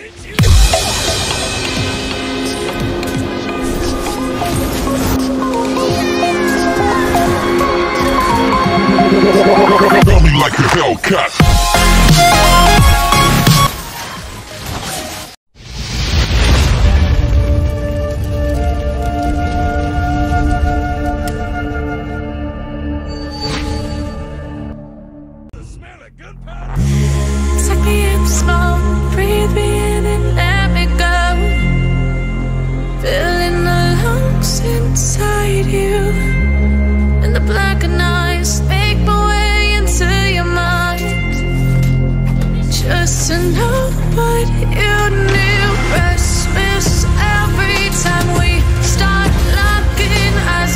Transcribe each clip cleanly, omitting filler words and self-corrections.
Tell me like a Hellcat. Suck me in small, breathe me in and let me go. Filling the lungs inside you, and the blackened eyes make my way into your mind. Just to know what you knew. Restless every time we start locking eyes.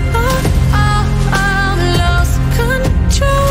Lost control.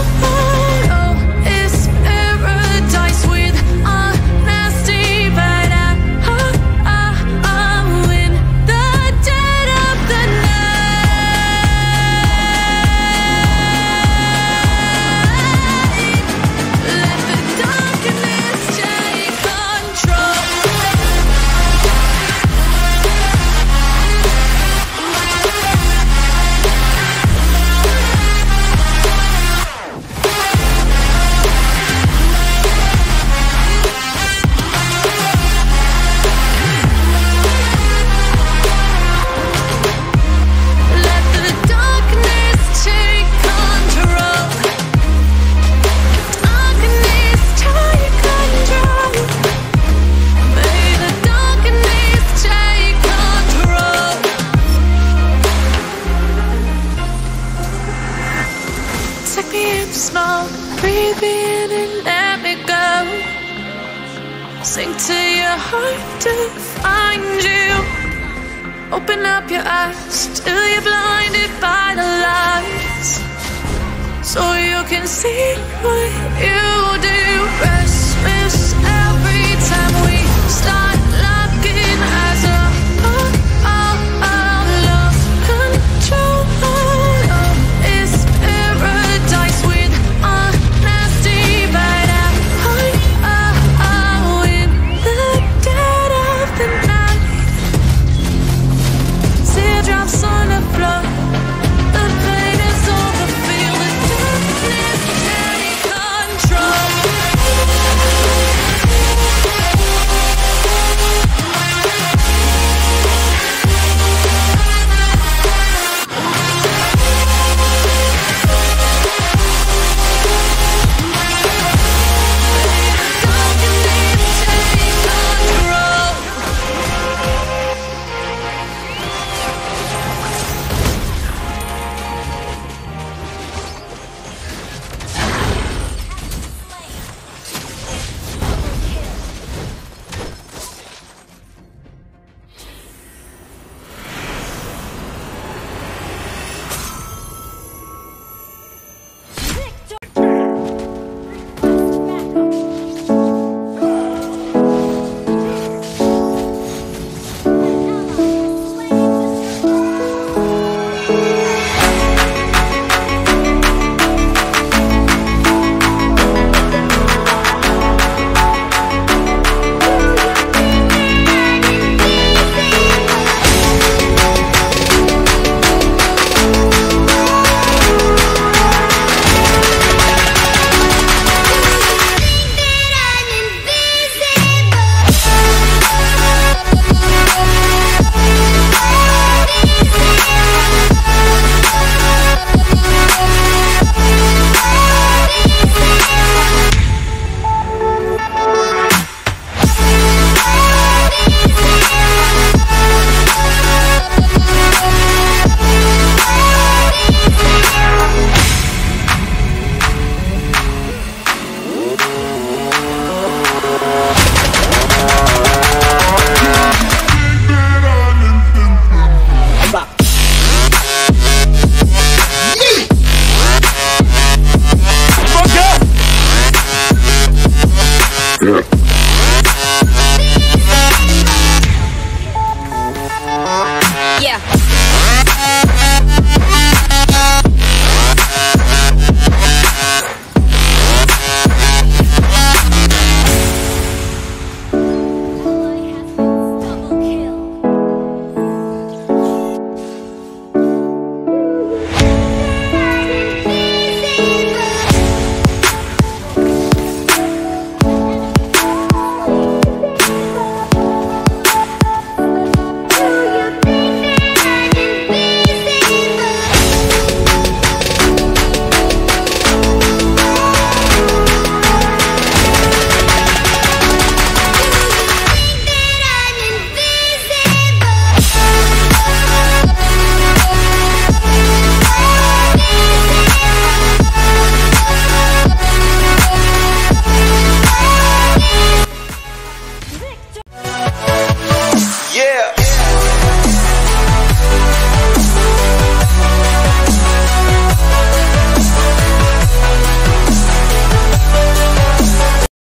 Suck me in small, breathe me in and let me go. Sink to your heart to find you. Open up your eyes till you're blinded by the lights, so you can see what you do.